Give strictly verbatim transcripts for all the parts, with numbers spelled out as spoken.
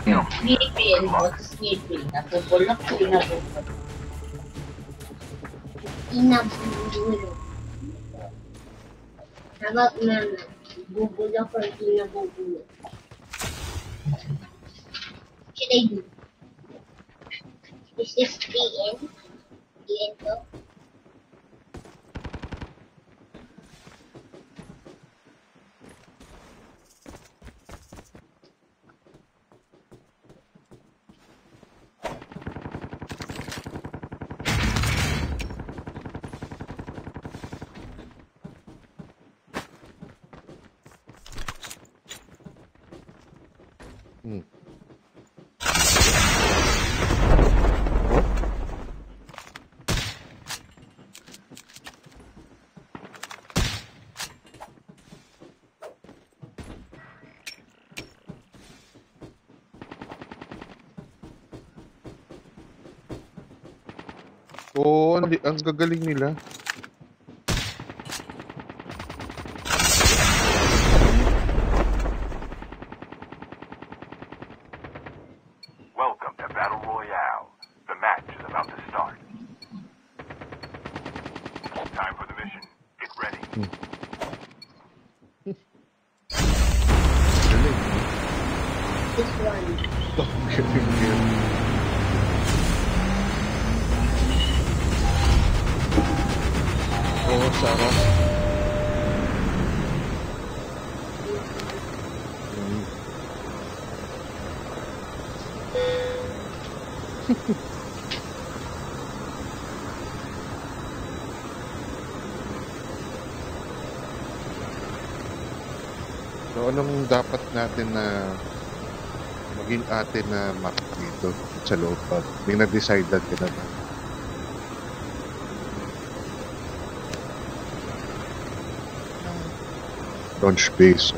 Sleeping, what's sleeping? Nabubulok, pinabubulok. Inabubulok. How about mama? Bubulok or inabubulok? What should I do? Is this the end? The end though? Hmm. Oo, ang, ang gagaling nila. Welcome to Battle Royale. The match is about to start. Time for the mission. Get ready. Hmm. Galing. This one. Ang galing nila. Oo, sarap. Hmm. So, anong dapat natin na maging atin na map dito sa loob? May na-decide ka na ba? Launch base.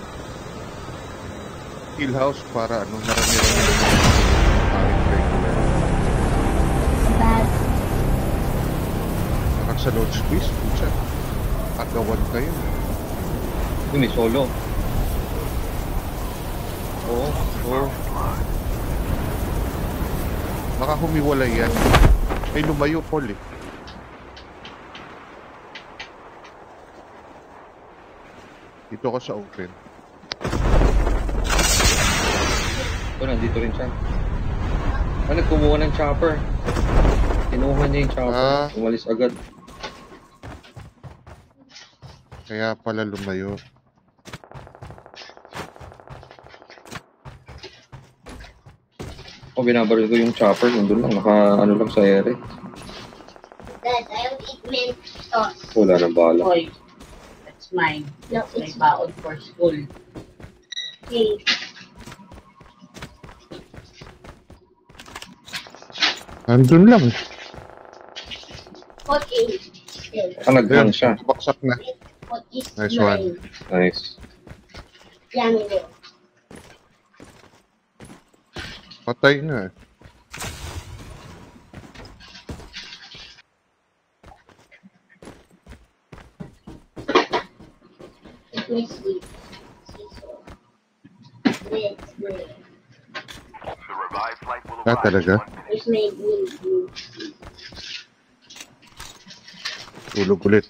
Kill house para ano, marami-rami na regular. Bad. Parang sa launch base, pucha. Agawan kayo. Yung may solo. Oo, oo. Baka humiwalay yan. Ay, lumayo, Paul eh. Dito ako sa open. Ito, nandito rin siya. Ah, nagkumuha ng chopper. Kinuha niya yung chopper. Ah. Umalis agad. Kaya pala lumayo. O, binabaril ko yung chopper. Nandun lang. Naka, ano lang sa ere. Dad, I will eat mint sauce. Wala nang bala. Hoy, that's mine. No, That's my it's baon for school. okay. Andun lang. What is still? Ah, nag-hang siya. Baksak na. What is Nice mine? one. Nice. Yummy little. Patay na eh. Let me see. See so. Red, red. The revived flight will Ah, arrive. talaga? in one minute. Where's my blue, blue? Tulog ulit.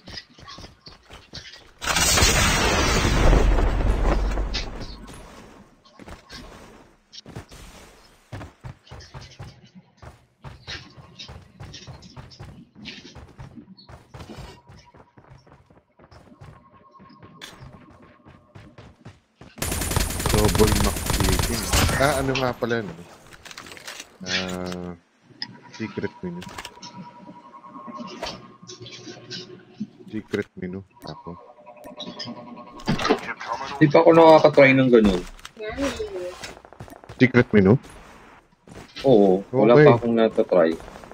Double McChicken. Ah, ano nga pala, no? Ah, secret menu. Secret menu. Ako. Ship terminal. Di pa ako nakakatry ng ganun. Yummy. Secret menu? Oo, wala Okay. pa akong natatry.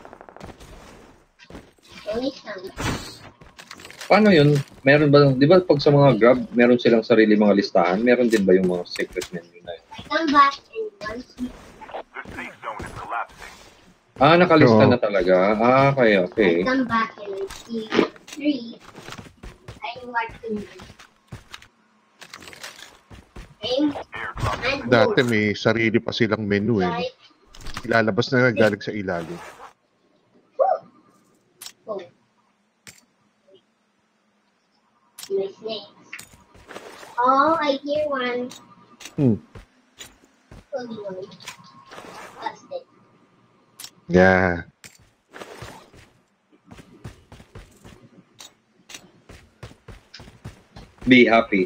Only some. Paano yun? Meron ba, di ba pag sa mga Grab, meron silang sarili mga listahan? Meron din ba yung mga secret menu na yun? I come back and once we The safe zone is collapsing. Ah, nakalista Oo. na talaga. Ah, okay, okay. I come back and I see three. I like to aim. Airdrop And Dati both. may sarili pa silang menu eh. Right? Ilalabas na galing sa ilalim. Oh. My snakes. Oh, I hear one. Hmm. Only one. That's it. Yeah. Be happy.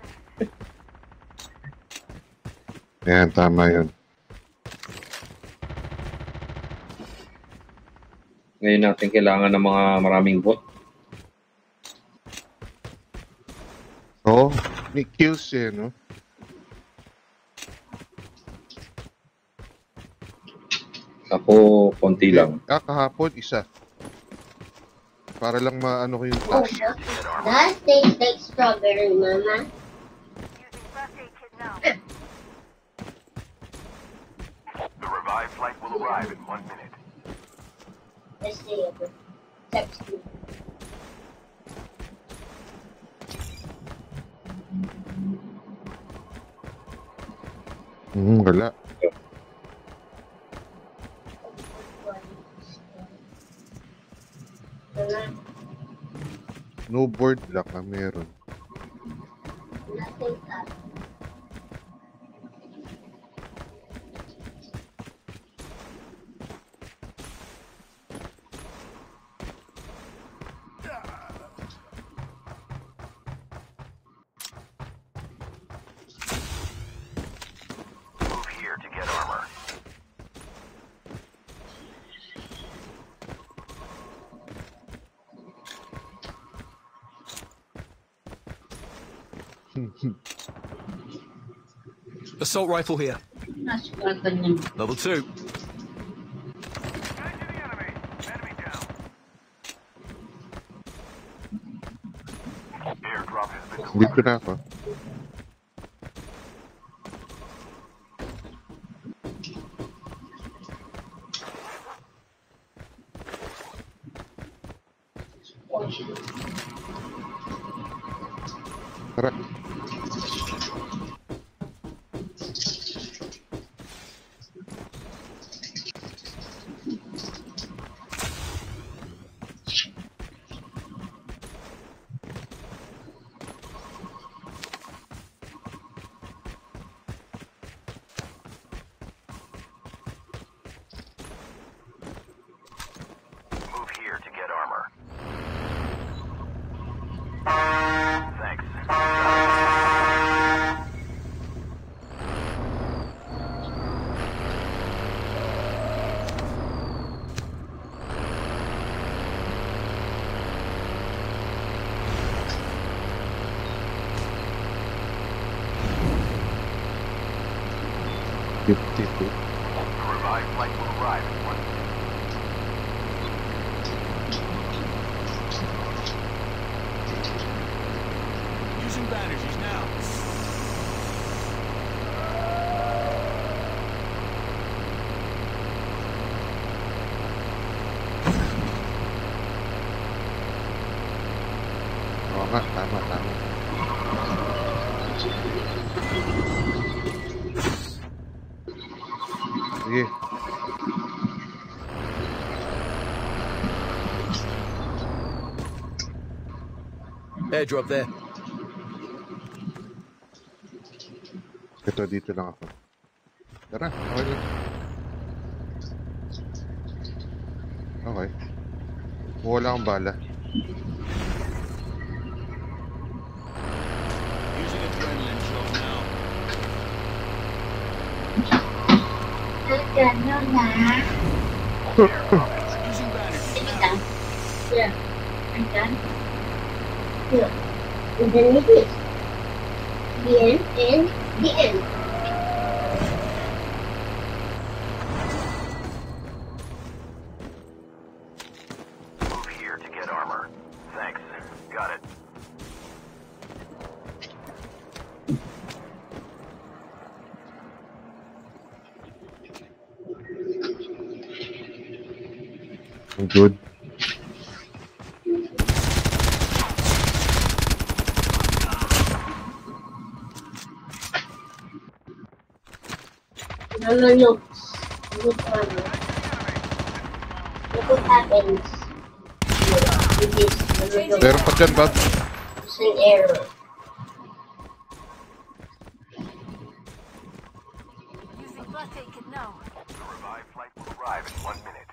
Yan, tama yun. Ngayon natin kailangan ng mga maraming bot. Oo. Oh, may kills eh, no? Ako, konti lang. Ah, kahapon, isa. Para lang maano ko yung Oh, task. that tastes like strawberry, Mama. The revived flight will arrive in one minute. Let's see it. Text me. Hmm, wala. Mama, No board lock na meron. nothing up. Move here to get armor. Assault rifle here. Nasugatan niya. Level two. Airdrop has been delivered. Dito na ako. Tara. Move here to get armor. Thanks. fifty-two. The revived flight will arrive in one minute. Using bandages now. Oo nga, tama, tama. Sige. Airdrop there. Ito, dito lang ako. Tara, okay lang. Okay. Wala akong bala. Using adrenaline shot now. Ganun na. Using bandages Sige now. lang. Yeah. I'm done. Here. And then we this. The end and the end. Move here to get armor. Thanks. Got it. I'm good. No, no, no. Look, um, look what happens with this. No, no, no. Meron pa dyan, Bob. It's an error. Using bus aid kit now. The revived flight will arrive in one minute.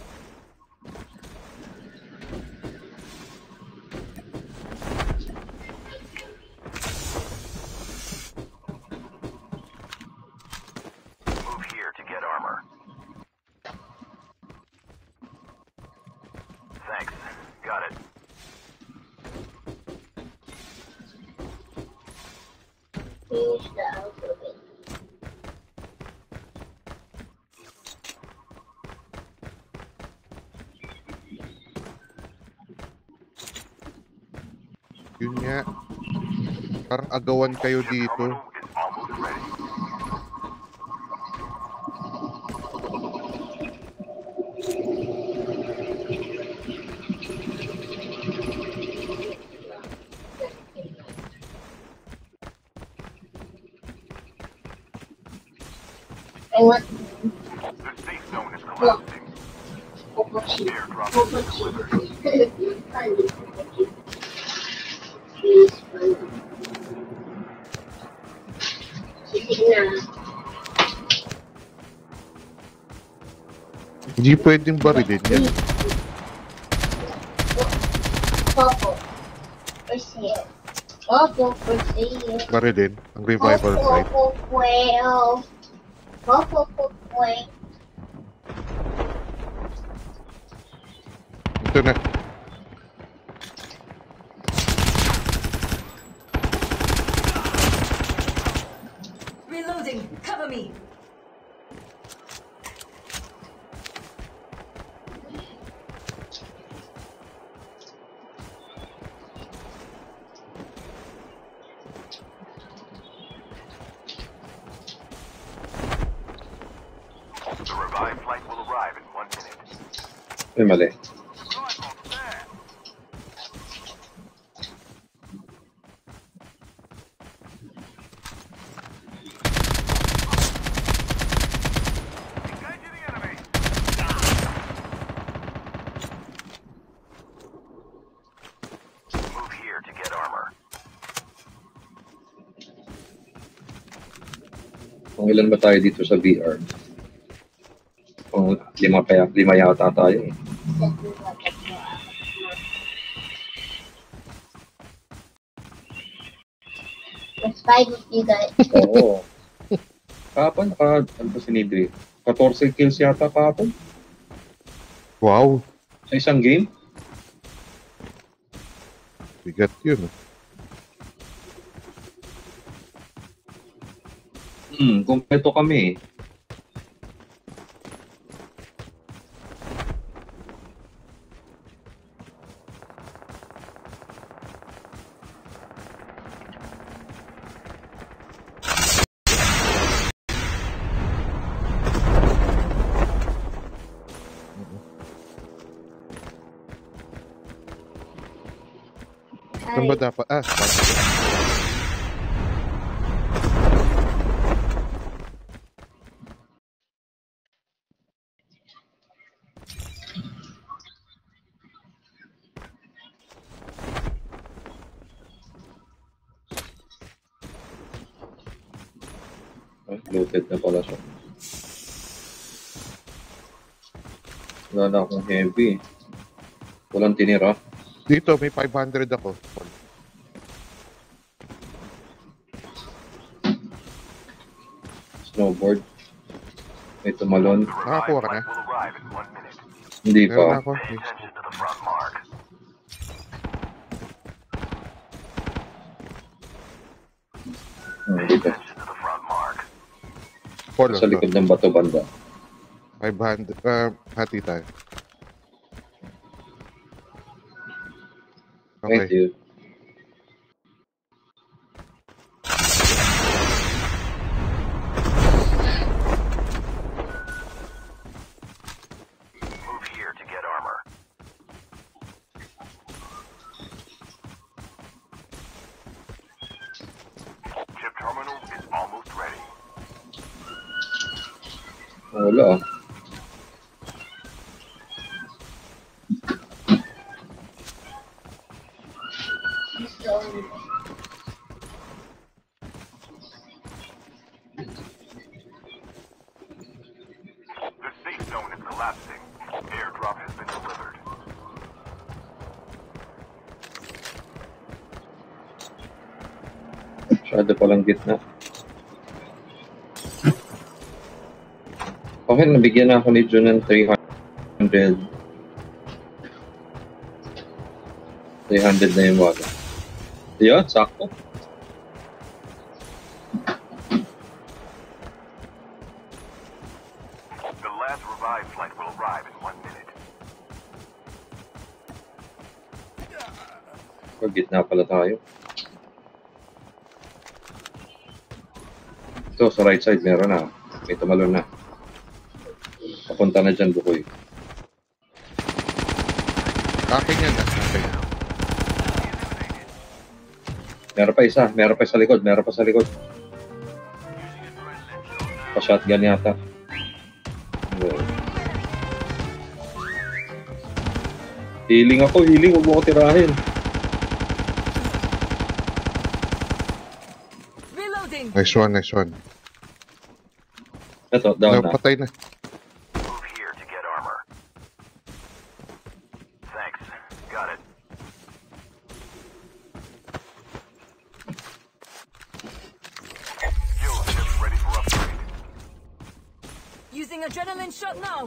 Move here to get armor. Thanks. Got it. Finish the alphabet. Yun nga. Parang agawan kayo dito. Terminal is almost ready. I want The safe zone is collapsing. Popochi. Airdrop is Popochi. delivered. Funny, Popochi. Please, funny. Sisig na. Hindi pwedeng barilin yan. Popo. For sale. Popo, for sale. Barilin. Ang revival Popo, flight. Popo, Popo, Popo. Ito na. Reloading. Cover me. The revived flight will arrive in one minute. Ay, mali. Rifle there. Engaging the enemy. Move here to get armor. Kung ilan ba tayo dito sa V R? Kung lima kaya, lima yata tayo eh. Let's fight with you guys. Oo. Kahapon, naka, ano ba sinidri? fourteen kills yata kahapon Wow. sa isang game. Bigat yun. Hmm, kumpleto kami eh. Saan ba dapat? Ah, Ay, loaded na pala siya. Wala na akong heavy. Walang tinira. dito may five hundred ako. Snowboard. May tumalon. The Nakakuha ka na? revived flight will arrive in one minute. Hindi Meron pa. ako. Pay attention to the front mark. Hmm, dito. Attention to the front mark. Polo Sa to. likod ng bato banda. five hundred. Ah, hati tayo. Thank Okay. you. Move here to get armor. Chip terminal is almost ready. Wala ah. This the only one. The safe zone is collapsing. Airdrop has been delivered. Masyado palang gitna. Okay, nabigyan na ako ni Jun ng three hundred. three hundred na yung wala. Yun, sakto. The last revived flight will arrive in one minute. Pag gitna pala tayo. Ito, sa right side, meron na. May tumalon na. Papunta na dyan, Bukoy. Akin yan ah. Akin. Meron pa isa. Meron pa sa likod. Meron pa sa likod. Pa-shotgun yata. Healing ako. Healing. Huwag mo ko tirahin. Reloading. Nice one, nice one. Ito, down na. Napatay na. Move here to get armor. Thanks. Got it. Skill chips ready for upgrade. Using adrenaline shot now.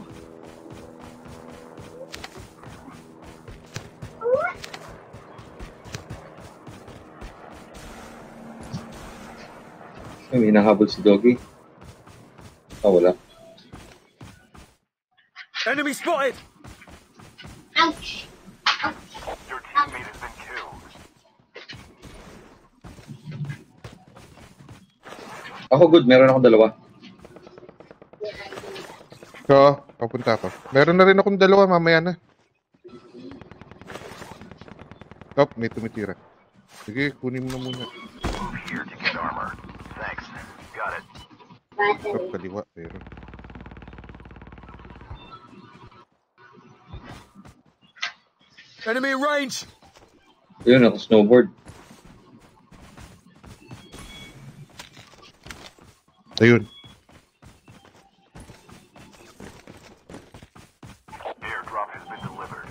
May hinahabol si Doggy. Ah, wala. Enemy spotted! Ouch! Your teammate has been killed. Ako good. Meron ako dalawa. So, papunta ako. Meron na rin akong dalawa, mamaya na. Top, may tumitira. Sige, kunin mo na muna. Move here to get armor. Thanks. Got it. Top, Battery. kaliwa, pero. Enemy range! Yun, ako snowboard. Ayun. Airdrop has been delivered.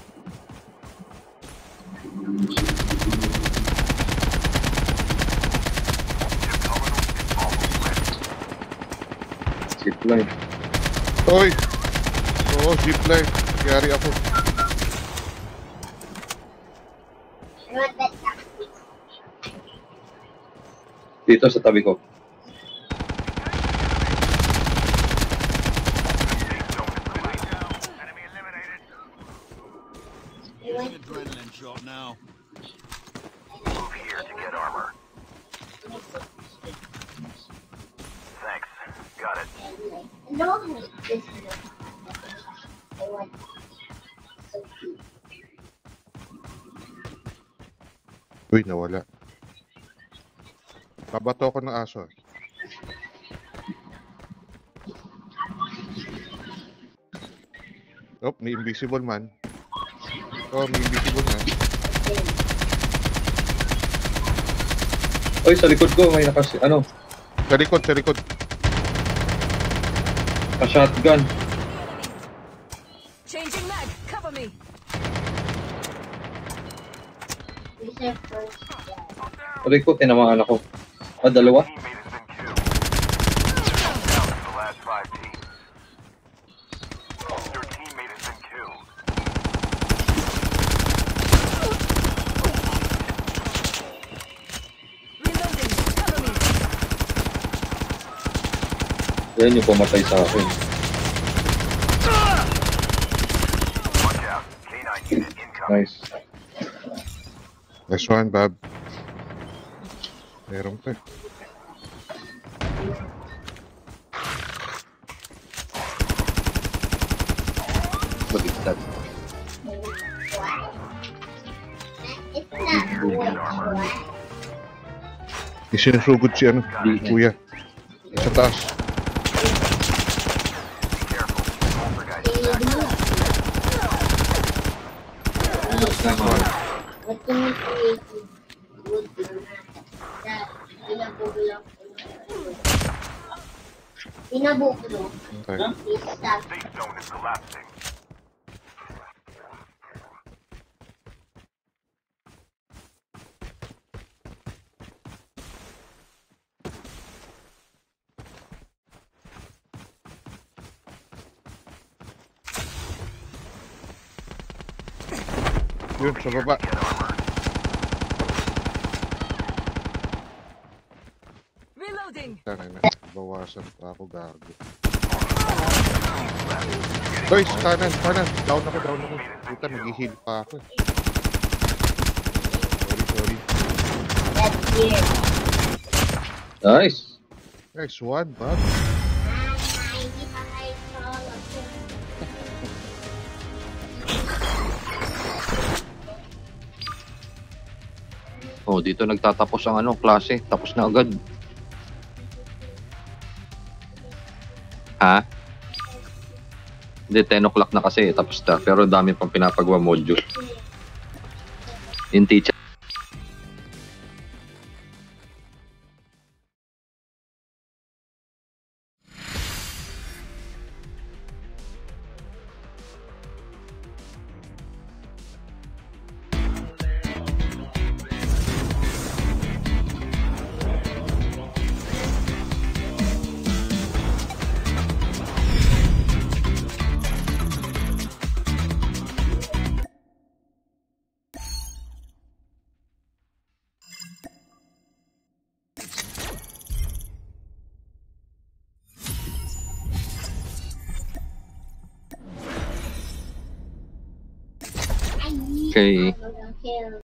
Chip terminal is almost ready. Zipline. Oy! Oo, zipline. Kayari ako. I want that tax, please. Dito sa tabi ko. Safe zone is collapsing. Enemy eliminated. Using adrenaline shot now. Move here to get armor. Thanks. Got it. No, this is I want so cute. Uy, nawala. Babato ako ng aso. Oh, may invisible man. Oh, may invisible man. Oy, sa likod ko may nakas... Ano? Sa likod, sa likod. Pa-shotgun. Changing mag. Cover me. This is first. Tuloy ko, tinamaan ako. Ah, dalawa? Teammate has been killed. Down to the last five teams. Your teammate has been killed. Reloading. Cover me. Yan yung pumatay sa akin. Watch out. K nine unit incoming. Nice. Nice one, Bob. Meron pa. Baligtad. It's not white. What? Isinusugod si ano, Di. kuya. Sa taas. naman. Ba't yung may creative wood na na binabulo lang ko yung binabulo Okay. is stuff. Safe zone is collapsing. Yun, sa baba. Reloading. Tara na. Bawasan pa ako, gago. Guys, kanan, kanan. Down ako, down ako. Puta, nag-heal pa ako. eh. Sorry, sorry. That's it. Nice. Nice one, bud. Ah, hindi pa kayo solo. Oh, dito nagtatapos ang ano, klase. Tapos na agad. Ha? Hindi, ten o'clock na kasi. Tapos na. Pero dami pang pinapagawa module. Yung teacher. Ay, Okay. hanggang kill.